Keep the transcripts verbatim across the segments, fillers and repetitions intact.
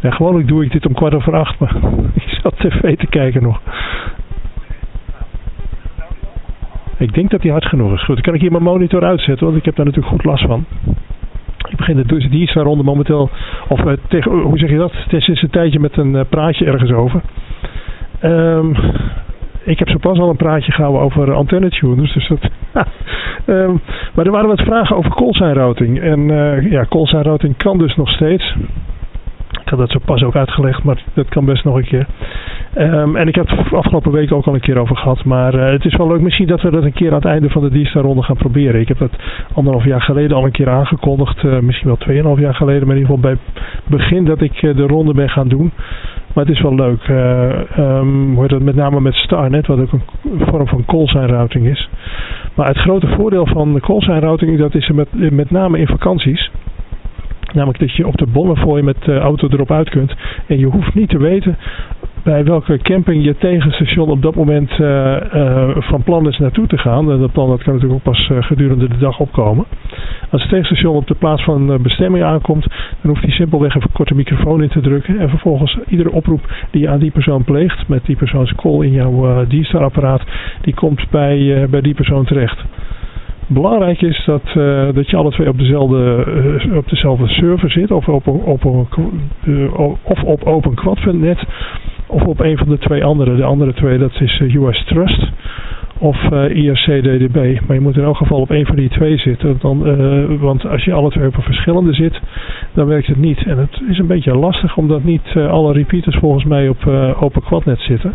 Ja, gewoonlijk doe ik dit om kwart over acht, maar ik zat tv te kijken nog. Ik denk dat hij hard genoeg is. Goed, dan kan ik hier mijn monitor uitzetten, want ik heb daar natuurlijk goed last van. Ik begin de dus die ronde momenteel, of uh, tegen, hoe zeg je dat? Het is sinds een tijdje met een uh, praatje ergens over. Um, ik heb zo pas al een praatje gehouden over antennetuners. Dus dat, um, maar er waren wat vragen over callsign routing. En uh, ja, callsign routing kan dus nog steeds. Ik had dat zo pas ook uitgelegd, maar dat kan best nog een keer. Um, en ik heb het afgelopen week ook al een keer over gehad. Maar uh, het is wel leuk. Misschien dat we dat een keer aan het einde van de D-Star-ronde gaan proberen. Ik heb dat anderhalf jaar geleden al een keer aangekondigd. Uh, misschien wel tweeënhalf jaar geleden. Maar in ieder geval bij het begin dat ik uh, de ronde ben gaan doen. Maar het is wel leuk. Uh, um, hoe heet dat, met name met StarNet, wat ook een vorm van callsign routing is. Maar het grote voordeel van de callsign routing, dat is er met, met name in vakanties. Namelijk dat je op de Bonnefoy met de auto erop uit kunt. En je hoeft niet te weten bij welke camping je tegenstation op dat moment uh, uh, van plan is naartoe te gaan. En dat plan dat kan natuurlijk ook pas uh, gedurende de dag opkomen. Als het tegenstation op de plaats van uh, bestemming aankomt, dan hoeft hij simpelweg even een korte microfoon in te drukken. En vervolgens iedere oproep die je aan die persoon pleegt, met die persoons call in jouw uh, D-Star apparaat, die komt bij, uh, bij die persoon terecht. Belangrijk is dat, uh, dat je alle twee op dezelfde, uh, op dezelfde server zit, of op, op, op, uh, of op open quad punt net, of op een van de twee andere. De andere twee, dat is uh, U S Trust of uh, I R C D D B. Maar je moet in elk geval op een van die twee zitten. Dan, uh, want als je alle twee op een verschillende zit, dan werkt het niet. En het is een beetje lastig, omdat niet uh, alle repeaters volgens mij op uh, open quadnet zitten.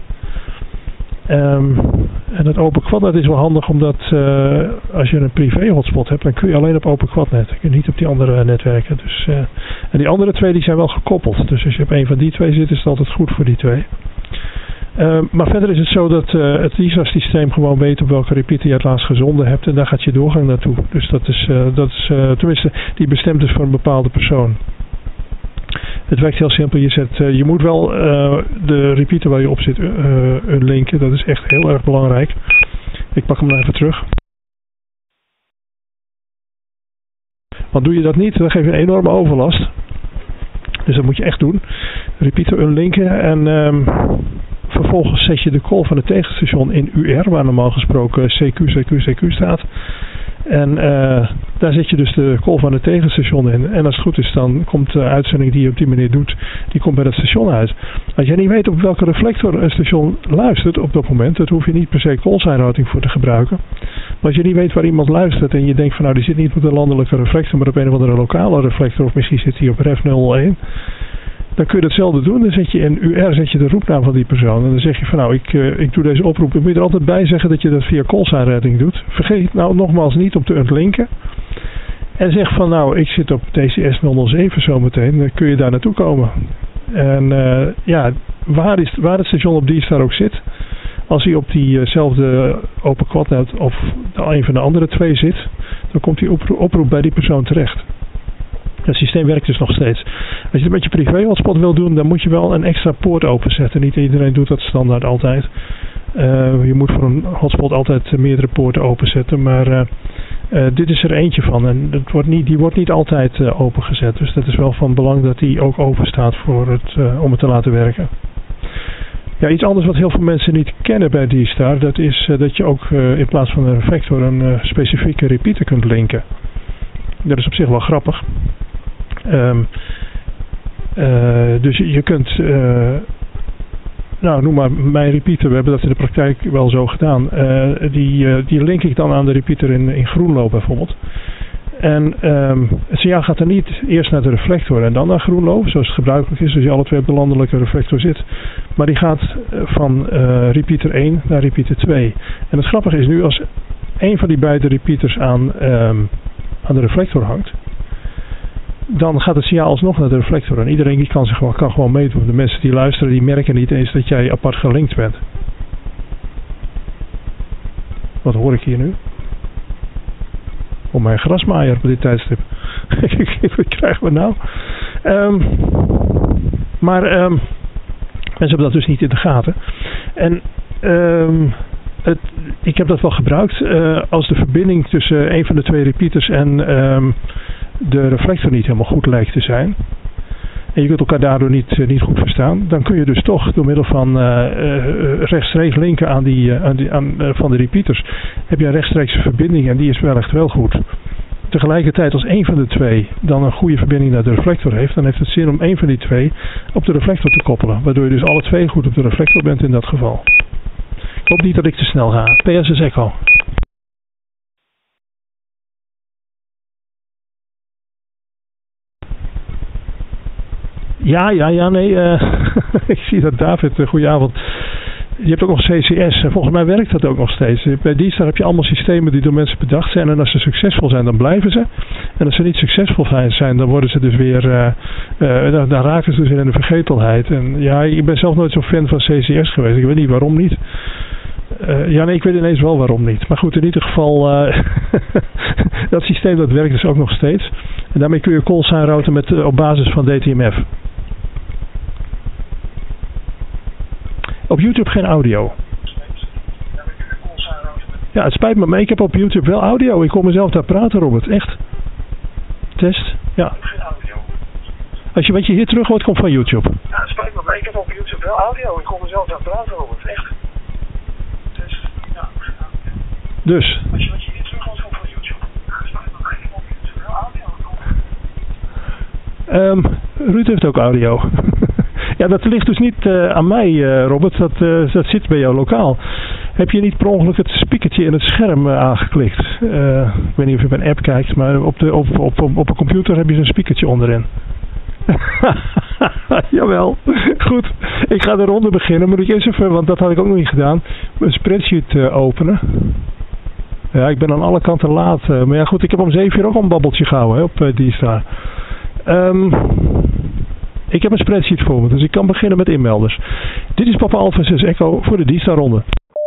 Um, en het open quadnet is wel handig, omdat uh, als je een privé hotspot hebt, dan kun je alleen op open quadnet. Dan kun je niet op die andere netwerken. Dus, uh, en die andere twee die zijn wel gekoppeld. Dus als je op een van die twee zit, is het altijd goed voor die twee. Uh, maar verder is het zo dat uh, het D-Star systeem gewoon weet op welke repeater je het laatst gezonden hebt. En daar gaat je doorgang naartoe. Dus dat is, uh, dat is uh, tenminste, die bestemd is voor een bepaalde persoon. Het werkt heel simpel. Je, zet, uh, je moet wel uh, de repeater waar je op zit uh, unlinken. Dat is echt heel erg belangrijk. Ik pak hem nou even terug. Want doe je dat niet, dan geef je een enorme overlast. Dus dat moet je echt doen. Repeater unlinken en um, vervolgens zet je de call van het tegenstation in U R, waar normaal gesproken C Q, C Q, C Q staat. En uh, daar zet je dus de call van het tegenstation in. En als het goed is, dan komt de uitzending die je op die manier doet, die komt bij dat station uit. Als jij niet weet op welke reflector een station luistert op dat moment, dat hoef je niet per se callsign routing voor te gebruiken. Maar als je niet weet waar iemand luistert en je denkt van nou, die zit niet op de landelijke reflector, maar op een of andere lokale reflector, of misschien zit hij op ref nul nul één. Dan kun je hetzelfde doen. Dan zet je in U R zet je de roepnaam van die persoon. En dan zeg je van nou, ik, uh, ik doe deze oproep. Ik moet er altijd bij zeggen dat je dat via callsign routing doet. Vergeet nou nogmaals niet om te unlinken. En zeg van nou, ik zit op T C S nul nul zeven zometeen. Dan kun je daar naartoe komen. En uh, ja, waar, is, waar het station op D-Star ook zit. Als hij op diezelfde open quadnet of een van de andere twee zit. Dan komt die oproep, oproep bij die persoon terecht. Het systeem werkt dus nog steeds. Als je het met je privé hotspot wil doen, dan moet je wel een extra poort openzetten. Niet iedereen doet dat standaard altijd. Uh, je moet voor een hotspot altijd meerdere poorten openzetten. Maar uh, uh, dit is er eentje van. En het wordt niet, die wordt niet altijd uh, opengezet. Dus dat is wel van belang dat die ook open staat voor het, uh, om het te laten werken. Ja, iets anders wat heel veel mensen niet kennen bij D-Star, dat is uh, dat je ook uh, in plaats van een reflector een uh, specifieke repeater kunt linken. Dat is op zich wel grappig. Um, uh, dus je, je kunt, uh, nou noem maar mijn repeater, we hebben dat in de praktijk wel zo gedaan. Uh, die, uh, die link ik dan aan de repeater in, in Groenlo bijvoorbeeld. En um, het signaal gaat er niet eerst naar de reflector en dan naar Groenlo, zoals het gebruikelijk is als je alle twee op de landelijke reflector zit. Maar die gaat van uh, repeater één naar repeater twee. En het grappige is nu, als een van die beide repeaters aan, um, aan de reflector hangt, dan gaat het signaal alsnog naar de reflector. En iedereen die kan, zich wel, kan gewoon meedoen. De mensen die luisteren, die merken niet eens dat jij apart gelinkt bent. Wat hoor ik hier nu? Oh, mijn grasmaaier op dit tijdstip. Wat krijgen we nou? Um, maar um, mensen hebben dat dus niet in de gaten. En um, het, ik heb dat wel gebruikt uh, als de verbinding tussen een van de twee repeaters en um, de reflector niet helemaal goed lijkt te zijn. en je kunt elkaar daardoor niet, uh, niet goed verstaan, dan kun je dus toch door middel van uh, uh, rechtstreeks linken aan die, uh, aan die aan, uh, van de repeaters, heb je een rechtstreekse verbinding en die is wel echt wel goed. Tegelijkertijd als één van de twee dan een goede verbinding naar de reflector heeft, dan heeft het zin om één van die twee op de reflector te koppelen, waardoor je dus alle twee goed op de reflector bent in dat geval. Ik hoop niet dat ik te snel ga. P S S Echo. Ja, ja, ja, nee. Uh, ik zie dat David, uh, goedenavond. Je hebt ook nog C C S en volgens mij werkt dat ook nog steeds. Bij D-Star heb je allemaal systemen die door mensen bedacht zijn en als ze succesvol zijn dan blijven ze. En als ze niet succesvol zijn dan worden ze dus weer, uh, uh, dan, dan raken ze dus in de vergetelheid. En ja, ik ben zelf nooit zo'n fan van C C S geweest. Ik weet niet waarom niet. Uh, ja, nee, ik weet ineens wel waarom niet. Maar goed, in ieder geval, uh, dat systeem dat werkt dus ook nog steeds. En daarmee kun je calls aanrouten met, uh, op basis van D T M F. Op YouTube geen audio. Ja, het spijt me, maar ik heb op YouTube wel audio. Ik kon mezelf daar praten, Robert. Echt. Test. Ja. Als je wat je hier terug hoort, komt van YouTube. Ja, het spijt me, maar ik heb op YouTube wel audio. Ik kon mezelf daar praten, Robert. Echt. Test. Ja. Dus. Als je wat je hier terug hoort, komt van YouTube. Ja, het spijt me, maar ik heb op YouTube wel audio. Um, Ruud heeft ook audio. Ja, dat ligt dus niet uh, aan mij, uh, Robert. Dat, uh, dat zit bij jou lokaal. Heb je niet per ongeluk het speakertje in het scherm uh, aangeklikt? Uh, ik weet niet of je bij een app kijkt, maar op, de, op, op, op, op een computer heb je zo'n speakertje onderin. Jawel. Goed. Ik ga de ronde beginnen. Moet ik eerst even, want dat had ik ook nog niet gedaan, een spreadsheet uh, openen. Ja, ik ben aan alle kanten laat. Uh, maar ja, goed, ik heb om zeven uur ook al een babbeltje gehouden hè, op uh, D-Star. Um, ik heb een spreadsheet voor me, dus ik kan beginnen met inmelders. Dit is Papa Alpha zes Echo voor de D-Star ronde.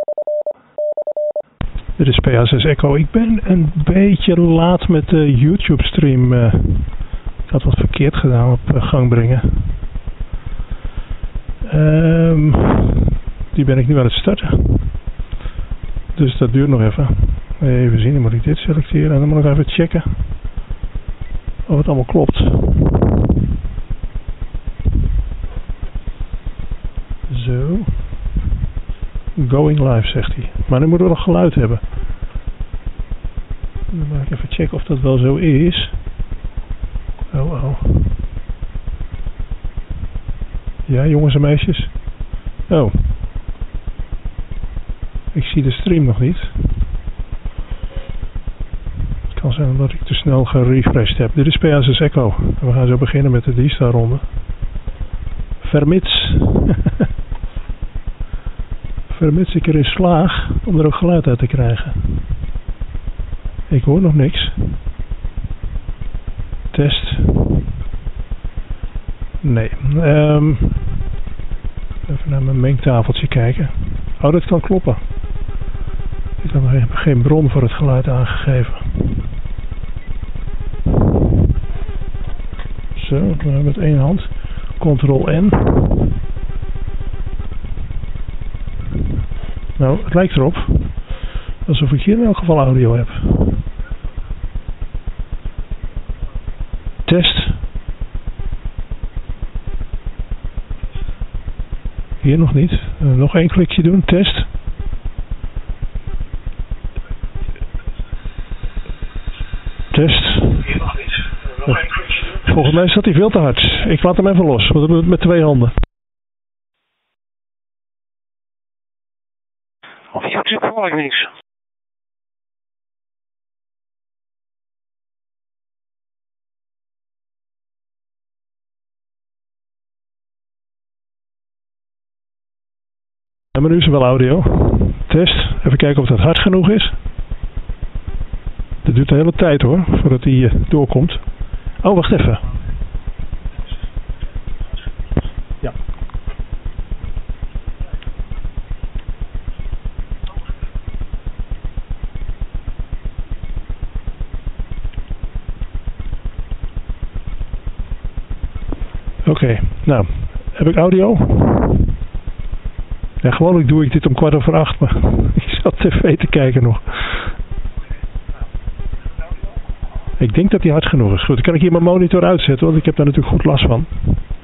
Dit is P A zes Echo. Ik ben een beetje laat met de YouTube stream. Uh, ik had wat verkeerd gedaan op uh, gang brengen. Um, die ben ik nu aan het starten. Dus dat duurt nog even. Even zien, dan moet ik dit selecteren en dan moet ik even checken of het allemaal klopt. Zo. Going live, zegt hij. Maar nu moeten we nog geluid hebben. Dan moet ik even checken of dat wel zo is. Oh, oh. Ja, jongens en meisjes. Oh. Ik zie de stream nog niet. Het kan zijn dat ik te snel gerefreshed heb. Dit is P A zes Echo. En we gaan zo beginnen met de D-Star ronde. Vermits. Vermits ik erin slaag om er ook geluid uit te krijgen. Ik hoor nog niks. Test. Nee. Um, even naar mijn mengtafeltje kijken. Oh, dat kan kloppen. Ik heb nog geen bron voor het geluid aangegeven. Zo, met één hand. Ctrl N. Nou, het lijkt erop alsof ik hier in elk geval audio heb. Test. Hier nog niet. Uh, nog één klikje doen. Test. Test. Hier nog niet. Uh, nog één klikje doen. Volgens mij staat hij veel te hard. Ik laat hem even los. Want dat doe ik met twee handen. Op YouTube hoor ik niks. Ja, maar nu is er wel audio. Test. Even kijken of dat hard genoeg is. Dat duurt de hele tijd hoor, voordat hij uh, doorkomt. Oh, wacht even. Ja. Oké, okay, nou, heb ik audio? Ja, gewoonlijk doe ik dit om kwart over acht, maar ik zat tv te kijken nog. Ik denk dat die hard genoeg is. Goed, dan kan ik hier mijn monitor uitzetten, want ik heb daar natuurlijk goed last van.